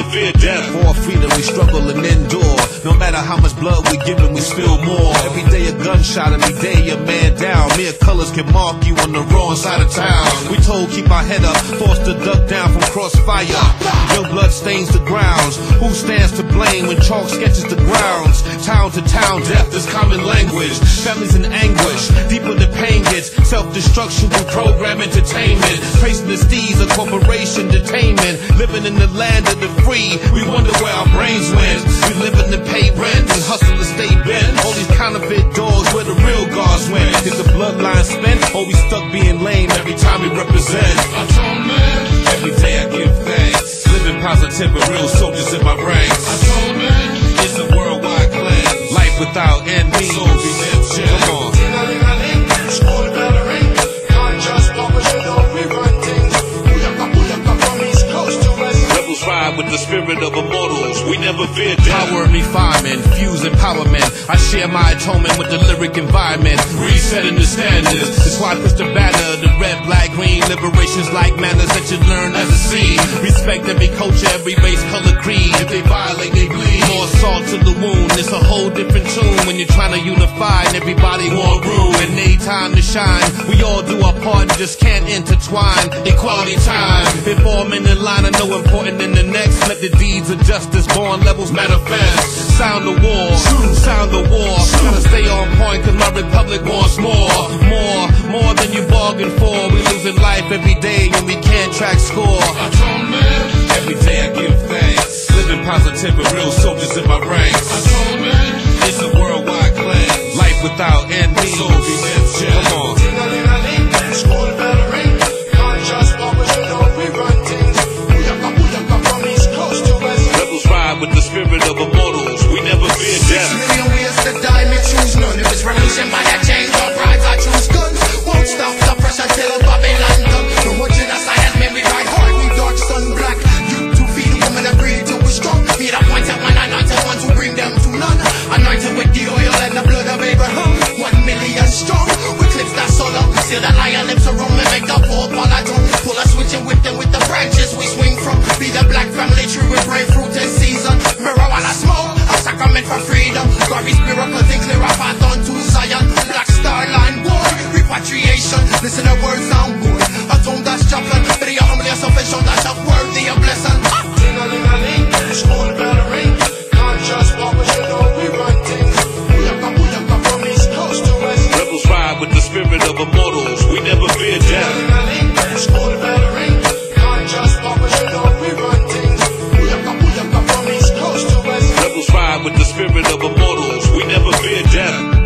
fear death. For freedom we struggle and endure. No matter how much blood we give and we spill more. Every day a gunshot, every day a man down. Mere colors can mark you on the wrong side of town. We told keep our head up, forced to duck down from crossfire. Your blood stains the grounds. Who stands to blame when chalk sketches the grounds? Town to town, death is common language. Families in anguish, deeper the pain gets. Self-destruction through program entertainment. Tracing the steeds of corporation detainment. Living in the land of the free, we wonder where our brains went. We living to pay rent and hustle to stay bent. All these counterfeit doors, where the real guards went. Is the bloodline spent, or we stuck being lame every time we represent? Every day I give thanks. Living positive with real soldiers in my ranks. It's a worldwide cleanse. Life without envy. Come on. With the spirit of immortals, we never fear death. Power and refinement, fuse empowerment. I share my atonement with the lyric environment. Resetting the standards. That's why I push the banner, the red, black, green. Liberations like manners that you learn as a seed. Respect every culture, every race, color, creed. If they violate, they bleed. More salt to the wound. It's a whole different tune when you're trying to unify and everybody want room. And they time to shine. We all do our part, just can't intertwine. Equality time. If all men in line are no important than the next. Let the deeds of justice, born levels manifest. Sound the war, sound the war. Gotta stay on point cause my republic wants more. More than you bargained for. We losing life every day when we can't track score. Every day I give thanks. Living positive with real soldiers in my ranks. It's a worldwide cleanse. Life without envy. Come on. With the spirit of immortals, we never fear death. 6 million ways to die, me choose none. If it's revolution by a chains or bribes, I choose guns. Won't stop the pressure till Babylon done. No more genocide has made me ride hard. We dark, sun black. You to feed the woman and breathe till we strong. Be the appointed one, anointed one to bring them to none. Anointed with the oil and the blood of Abraham. 1 million strong. We clips that solar. Seal the lion lips around me, make the poor paladron. Pull a switch and whip them with the branches we swing from. Be the black family tree with grapefruit and season. Marijuana smoke, a sacrament for freedom. Glory's miracles and clear our path on to Zion. Black Star Line boy, repatriation. Listen the words sound good. A tongue that's chocolate. But you humble yourself and show that self worthy a blessing. Ding-a-ling-a-ling, school bell ring. Can't just walk, but you know we run things. Booyaka from east coast to west. Rebels ride with the spirit of immortals. We never fear death. Ding-a-ling-a-ling, school bell ring. Can't just walk, but you know we run things. Rebels ride with the spirit of immortals. We never fear death.